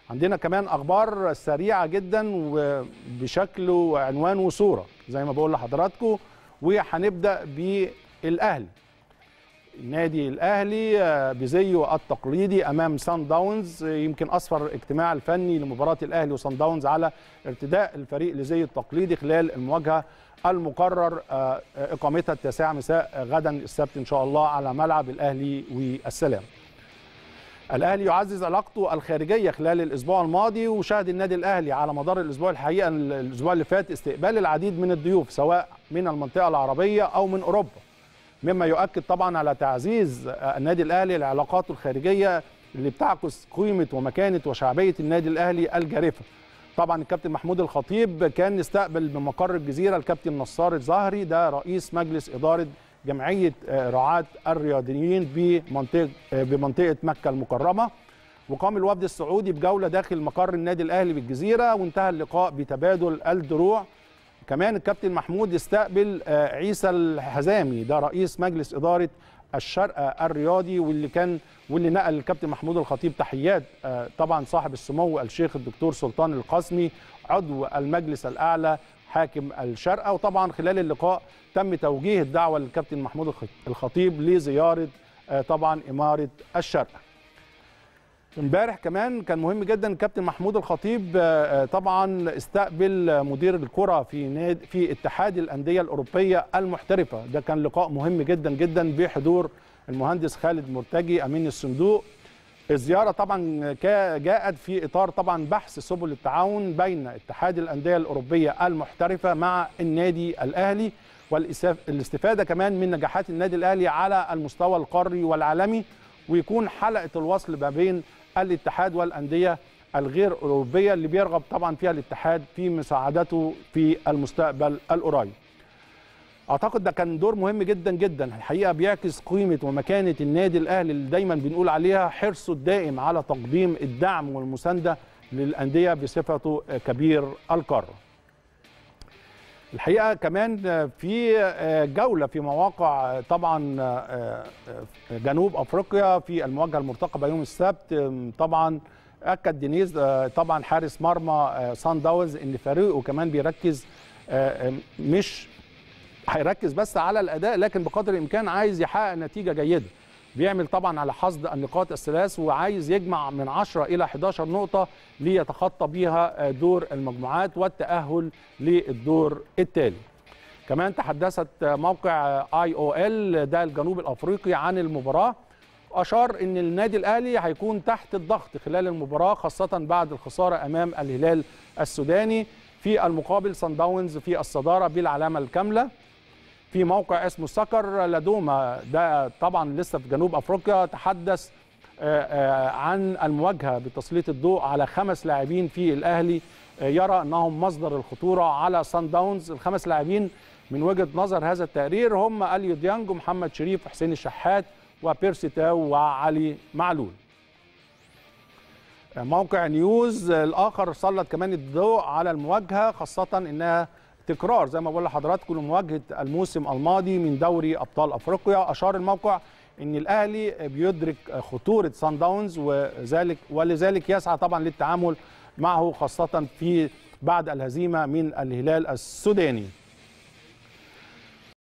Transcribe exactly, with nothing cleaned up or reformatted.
عندنا كمان اخبار سريعه جدا وبشكل وعنوان وصوره زي ما بقول لحضراتكم، وهنبدا بالاهلي. النادي الاهلي بزيه التقليدي امام سان داونز، يمكن اسفر اجتماع الفني لمباراه الاهلي وسان داونز على ارتداء الفريق لزيه التقليدي خلال المواجهه المقرر اقامتها التاسعه مساء غدا السبت ان شاء الله على ملعب الاهلي والسلام. الاهلي يعزز علاقته الخارجيه خلال الاسبوع الماضي، وشهد النادي الاهلي على مدار الاسبوع الحقيقه الاسبوع اللي فات استقبال العديد من الضيوف سواء من المنطقه العربيه او من اوروبا، مما يؤكد طبعا على تعزيز النادي الاهلي لعلاقاته الخارجيه اللي بتعكس قيمه ومكانه وشعبيه النادي الاهلي الجارفه. طبعا الكابتن محمود الخطيب كان استقبل بمقر الجزيره الكابتن نصار الزهري، ده رئيس مجلس اداره جمعيه رعاة الرياضيين بمنطقه بمنطقه مكه المكرمه، وقام الوفد السعودي بجوله داخل مقر النادي الاهلي بالجزيره، وانتهى اللقاء بتبادل الدروع. كمان الكابتن محمود استقبل عيسى الحزامي، ده رئيس مجلس اداره الشرق الرياضي، واللي كان واللي نقل الكابتن محمود الخطيب تحيات طبعا صاحب السمو الشيخ الدكتور سلطان القاسمي عضو المجلس الاعلى حاكم الشارقه. وطبعا خلال اللقاء تم توجيه الدعوه للكابتن محمود الخطيب لزياره طبعا اماره الشارقه. امبارح كمان كان مهم جدا الكابتن محمود الخطيب طبعا استقبل مدير الكره في نادي في اتحاد الانديه الاوروبيه المحترفه، ده كان لقاء مهم جدا جدا بحضور المهندس خالد مرتجي امين الصندوق. الزياره طبعا جاءت في اطار طبعا بحث سبل التعاون بين اتحاد الانديه الاوروبيه المحترفه مع النادي الاهلي، والاستفاده كمان من نجاحات النادي الاهلي على المستوى القاري والعالمي، ويكون حلقه الوصل ما بين الاتحاد والانديه الغير اوروبيه اللي بيرغب طبعا فيها الاتحاد في مساعدته في المستقبل القريب. اعتقد ده كان دور مهم جدا جدا الحقيقه، بيعكس قيمه ومكانه النادي الاهلي اللي دايما بنقول عليها حرصه الدائم على تقديم الدعم والمسانده للانديه بصفته كبير القاره. الحقيقه كمان في جوله في مواقع طبعا جنوب افريقيا في المواجهه المرتقبه يوم السبت، طبعا اكد دينيز طبعا حارس مرمى سان داونز ان فريقه كمان بيركز، مش هيركز بس على الاداء لكن بقدر الامكان عايز يحقق نتيجه جيده، بيعمل طبعا على حصد النقاط الثلاث وعايز يجمع من عشرة الى إحدى عشرة نقطه ليتخطى بيها دور المجموعات والتاهل للدور التالي. كمان تحدثت موقع اي او ال ده الجنوب الافريقي عن المباراه، اشار ان النادي الاهلي هيكون تحت الضغط خلال المباراه خاصه بعد الخساره امام الهلال السوداني. في المقابل سان داونز في الصداره بالعلامه الكامله. في موقع اسمه سكر لدوما ده طبعا لسه في جنوب افريقيا تحدث عن المواجهه بتسليط الضوء على خمس لاعبين في الاهلي يرى انهم مصدر الخطوره على سان داونز. الخمس لاعبين من وجهه نظر هذا التقرير هم اليو ديانج ومحمد شريف وحسين الشحات وبيرسي تاو وعلي معلول. موقع نيوز الاخر سلط كمان الضوء على المواجهه خاصه انها تكرار زي ما بقول لحضراتكم لمواجهه الموسم الماضي من دوري ابطال افريقيا. اشار الموقع ان الاهلي بيدرك خطوره سان داونز وذلك ولذلك يسعى طبعا للتعامل معه خاصه في بعد الهزيمه من الهلال السوداني.